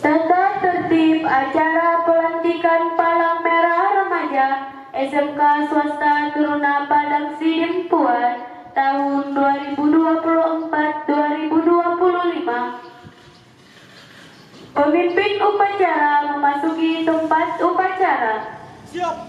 Tata tertib acara pelantikan Palang Merah Remaja SMK Swasta Taruna Padang Sidimpuan tahun 2024-2025. Pemimpin upacara memasuki tempat upacara. Siap.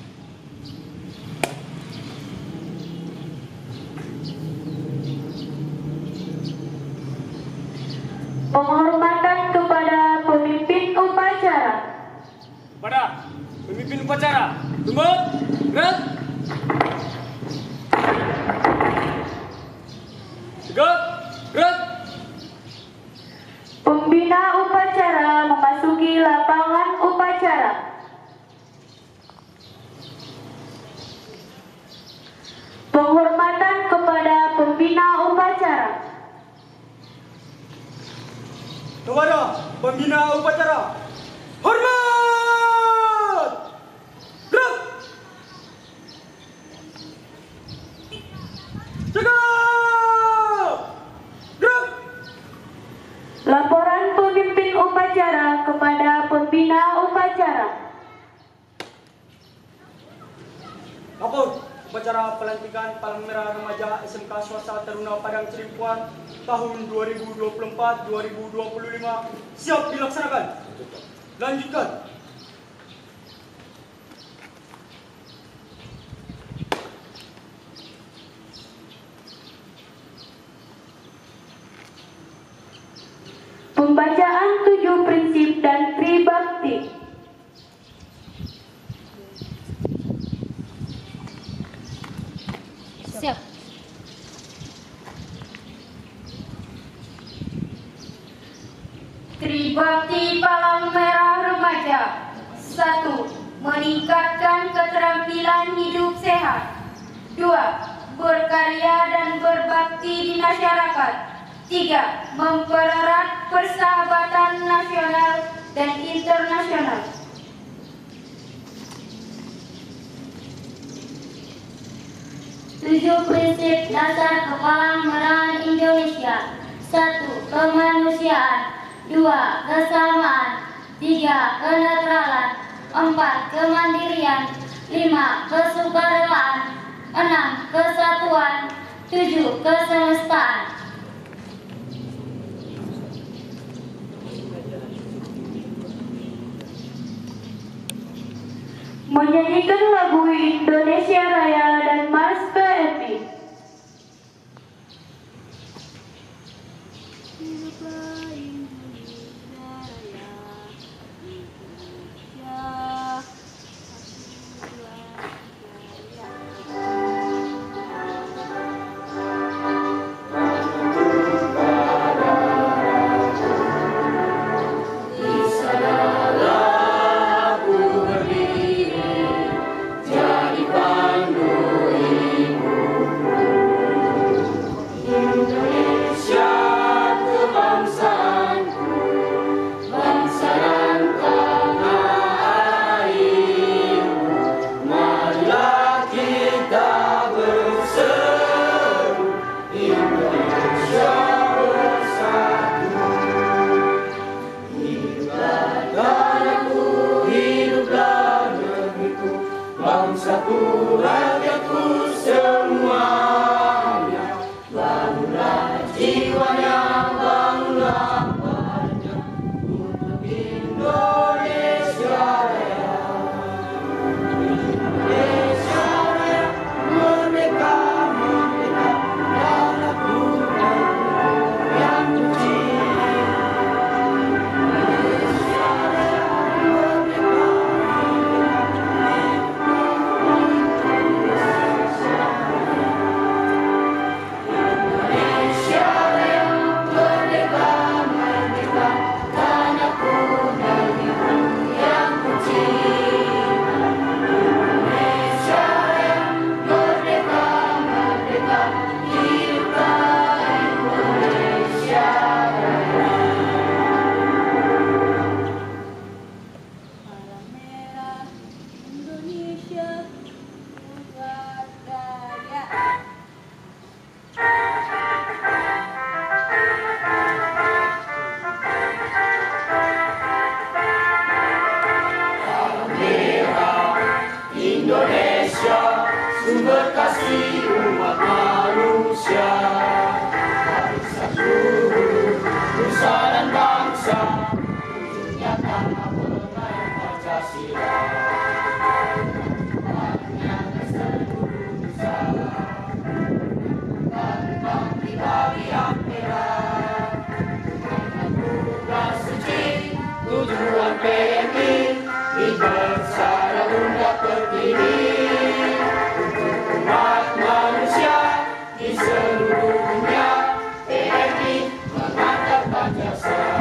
Penghormatan kepada pemimpin upacara. Pada pemimpin upacara, tunduk, gerak. Tegak, gerak. Pembina upacara memasuki lapangan upacara. Penghormatan kepada pembina upacara. Kepada pembina upacara, hormat. Gerak. Tegak. Gerak. Laporan pemimpin upacara kepada pembina upacara. Lapor upacara pelantikan Palang Merah Remaja SMK Swasta Taruna Padang Sidimpuan tahun 2024-2025 siap dilaksanakan. Lanjutkan. Pembacaan 7 prinsip dan tribakti. Siap. Tribakti Palang Merah Remaja. 1. Meningkatkan keterampilan hidup sehat. 2. Berkarya dan berbakti di masyarakat. 3. Mempererat persahabatan nasional dan internasional. Tujuh prinsip dasar Kepala Indonesia. 1. Kemanusiaan. 2. Kesamaan. 3. Kenetralan. 4. Kemandirian. 5. Kesukarelaan. 6. Kesatuan. 7. Kesemestaan. Menyanyikan lagu Indonesia Raya dan Mars PMI. Indonesia kebangsaan. seluruhnya PMI mengangkat Pancasila.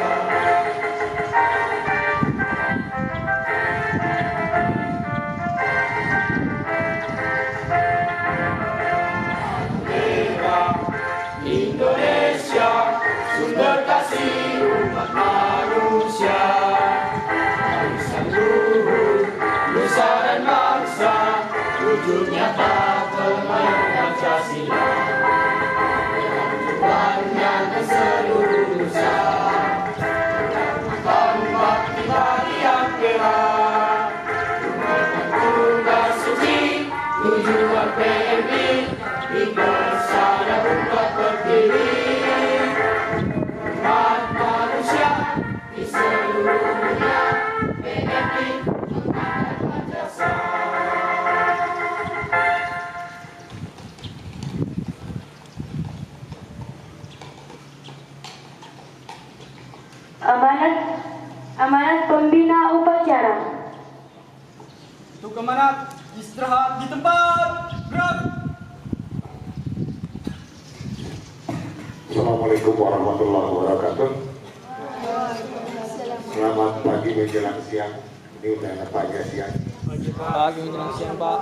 Indonesia, sumber kasih umat manusia, barisan luhur, nusa dan bangsa, wujud nyata pemain Pancasila. Tujuannya ke seluruh nusa, tanpa kita yang gerak, tugas suci, tujuan PMI, bersama umat berdiri, umat manusia di seluruh dunia, PMI mengangkat Pancasila. Amanat pembina upacara. Untuk amanat, istirahat di tempat. Gerak. Assalamualaikum warahmatullahi wabarakatuh. Selamat pagi menjelang siang. Ini udah pagi siang. Pagi menjelang siang, Pak.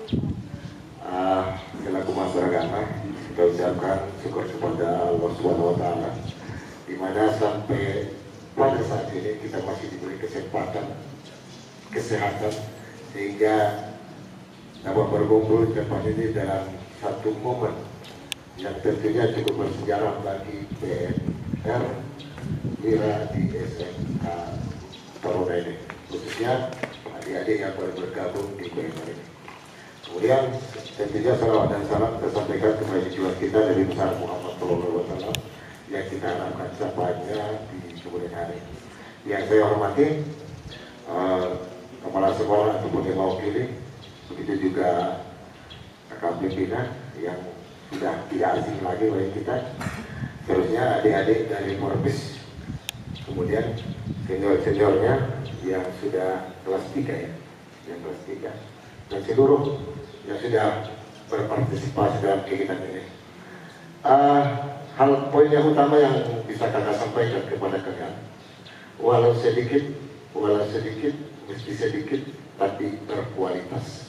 Selaku masyarakat, kita ucapkan syukur kepada Allah Subhanahu wa Ta'ala, di mana sampai pada saat ini kita masih diberi kesempatan, kesehatan, sehingga dapat berkumpul di tempat ini dalam satu momen yang tentunya cukup bersejarah bagi PNR Wira di SMK Taruna ini, khususnya adik-adik yang baru bergabung di PNR ini. Kemudian tentunya salawat dan salam kita sampaikan kepada junjungan kita dari besar Muhammad SAW yang kita harapkan sampainya di kemudian hari. Yang saya hormati kepala sekolah ataupun yang mewakili, begitu juga kakak pimpinan yang sudah tidak asing lagi bagi kita, terusnya adik-adik dari Morbis, kemudian senior-seniornya yang sudah kelas 3 ya, yang kelas 3, dan seluruh yang sudah berpartisipasi dalam kegiatan ini. Hal poin yang utama yang bisa kakak sampaikan kepada kalian, walau sedikit, mesti sedikit, tapi berkualitas.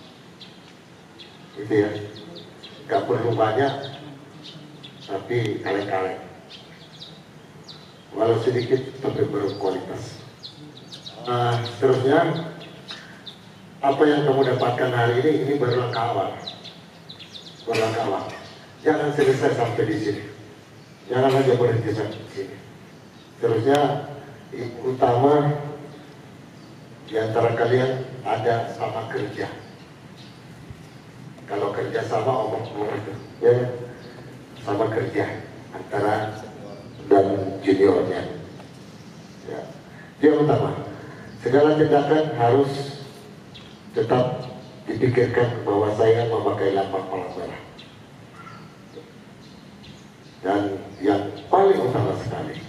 Itu ya. Gak perlu banyak, tapi kaleng-kaleng. Walau sedikit, tapi berkualitas. Terusnya, apa yang kamu dapatkan hari ini berlangkah awal. Jangan selesai sampai di sini. Jangan hanya berhenti sampai di sini. Terusnya, utama di antara kalian ada sama kerja. Kalau kerja sama omong itu, ya sama kerja antara dan juniornya. Ya. Yang utama, segala tindakan harus tetap dipikirkan bahwa saya memakai lambang palang merah. Dan yang paling utama sekali,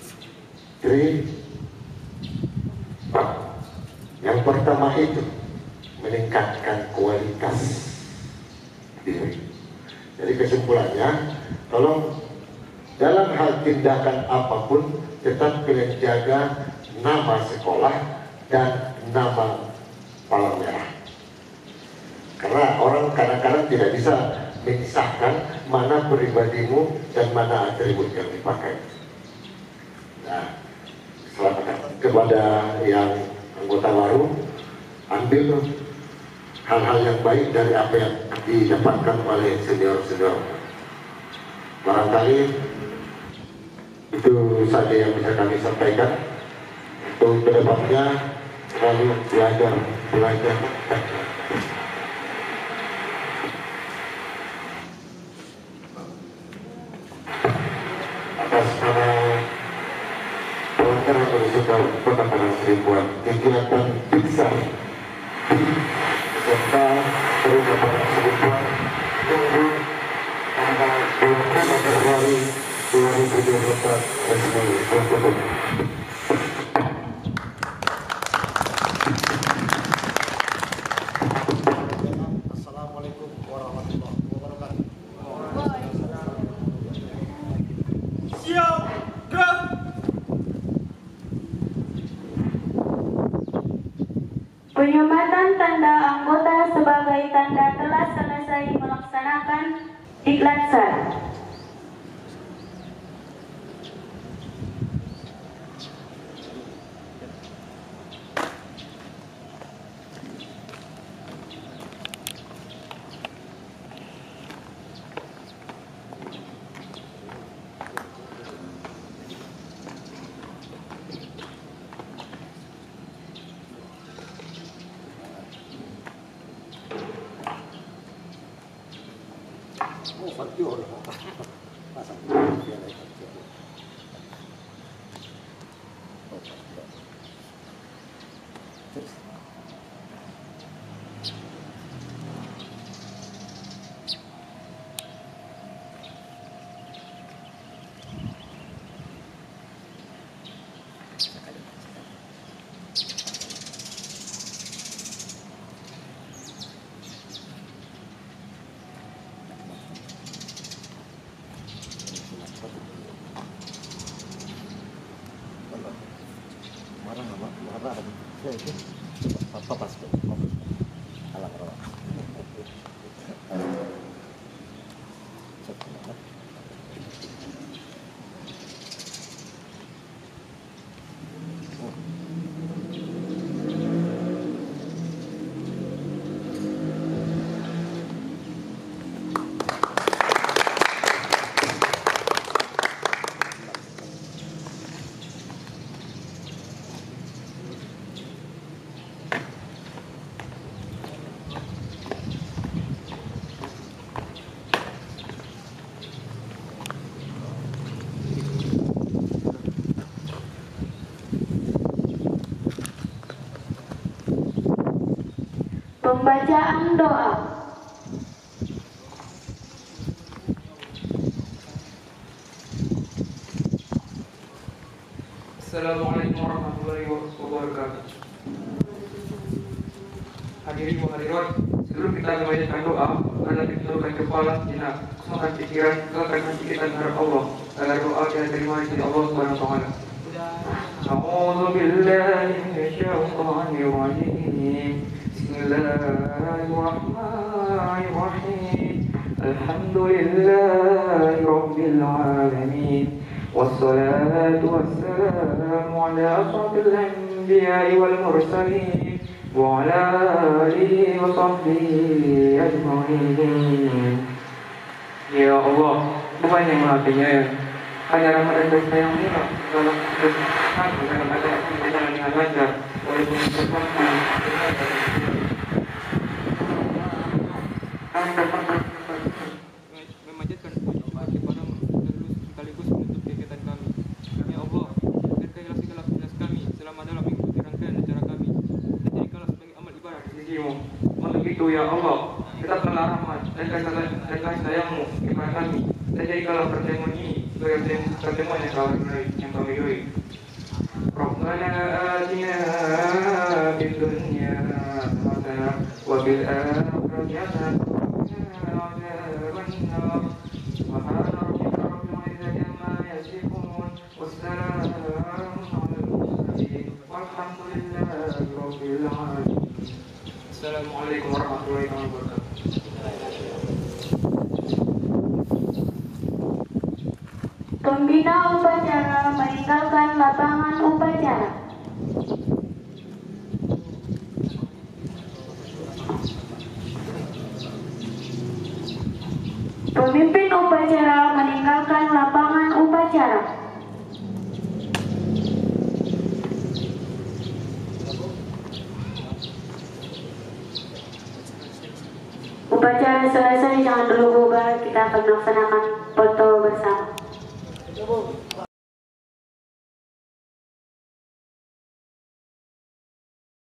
yang pertama itu meningkatkan kualitas diri. Jadi kesimpulannya, tolong dalam hal tindakan apapun tetap kalian jaga nama sekolah dan nama palang merah. Karena orang kadang-kadang tidak bisa memisahkan mana pribadimu dan mana atribut yang dipakai. Nah, selamat kepada yang anggota baru, ambil hal-hal yang baik dari apa yang didapatkan oleh senior-senior. Barangkali itu saja yang bisa kami sampaikan. Untuk kedepannya selalu belajar. Atas nama pelanggaran berisiko penambahan seribuan kegiatan besar serta perubahan seribuan tunggu tanggal 20 Februari 2024 resmi tertutup. Assalamualaikum warahmatullahi wabarakatuh. Penyematan tanda anggota sebagai tanda telah selesai melaksanakan diklat sar. Pembacaan doa. Assalamualaikum warahmatullahi wabarakatuh. Hadirin wa hadirat, sebelum kita membacakan doa, adalah ditundukkan kepala, jenak, kesemutan pikiran, kelakkan hati kita terhadap Allah, agar doa kita terima di sisi Allah Subhanahu wa taala. A'udzu billahi minasyaitonir rajim. Bismillahirrahmanirrahim. Alhamdulillahi rabbil alamin. Wassalatu wassalamu ala ashrafil anbiya'i wal mursalin wa ala alihi wa sahbihi ajma'in. Ya Allah, bukan yang maha penyayang, hanya rahmat dan kasih sayang ini dalam kesusahan dalam ada jalan dengan lancar walaupun kesempatan memanjatkan puji kepadamu sekaligus menutup kegiatan kami. Ya Allah, berkailah segala aktivitas kami selama dalam mengikuti rangkaian acara kami, dan jadikanlah sebagai amal ibadah di sisi-Mu. Untuk itu ya Allah, tetapkanlah rahmat dan kasih sayang-Mu kepada kami, dan jadikanlah pertemuan ini sebagai pertemuan yang kami ridhoi. Rabbana atina fid dunya hasanah wa fil akhirati hasanah wa qina adzaban nar. Subhana rabbika rabbil izzati amma yasifun wassalamun alal mursalin walhamdulillahi rabbil alamin. Assalamualaikum warahmatullahi wabarakatuh. Pembina upacara meninggalkan lapangan upacara. Pemimpin upacara meninggalkan lapangan upacara. Upacara selesai, jangan dulu bubar, kita akan melaksanakan foto bersama.